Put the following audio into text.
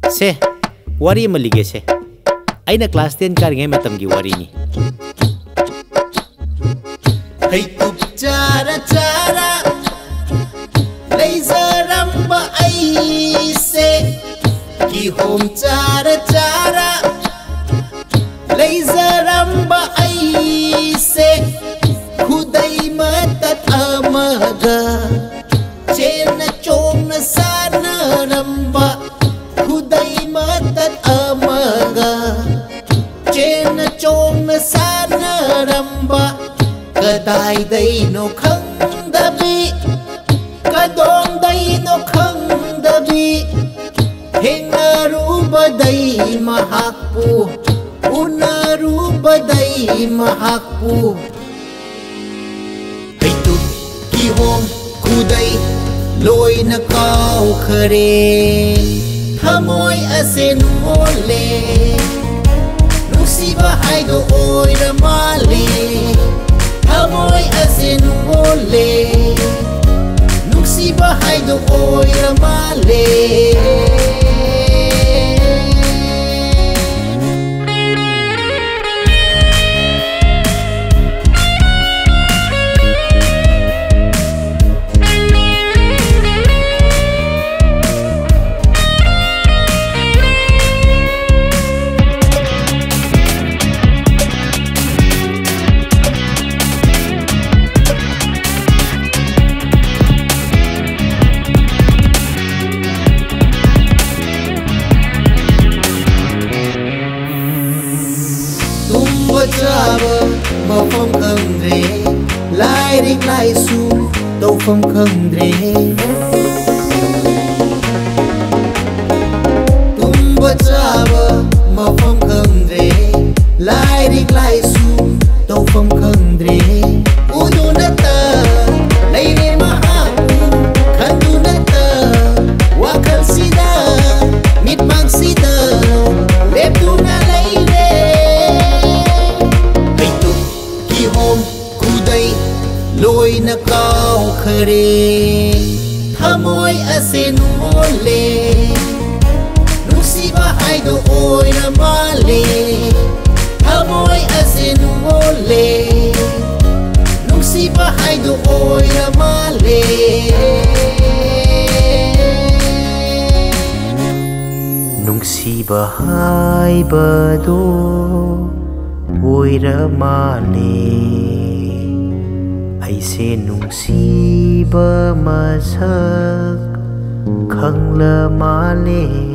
से वारी मलिगे से आइना क्लास 10 कारगे मतम की वारी नि Heitup cara cara Leizaramba aise Kihom cara cara Leizaramba aise Khudei matat amaga Chena chongna sana ramba Khudei matat amaga Chena chongna sana ramba Kadai dai no khang dabi Kadong dai no khang dabi Hingaruba dai mahakpu Unaruba dai mahakpu Heitup Kihom Khudei Loi na kau khare Thamoy asin mole Nusiba haido oi ramale Thamoy asin mole Nusiba haido oi ramale Mafam khangdre Lyric lai su Tawfam khangdre Tumba chaba Mafam khangdre Lyric lai su Tawfam khangdre Udu nata Leire mahapu Khandu nata Wakal sida Mitmang sida Leptu na leire Kihom Khudei Loi na kau khare Thamoy asin mole Nusiba haido oi ramale Thamoy asin mole Nusiba haido oi ramale Nungsiba haibado Oira male Aise nungsiba masak Khangla male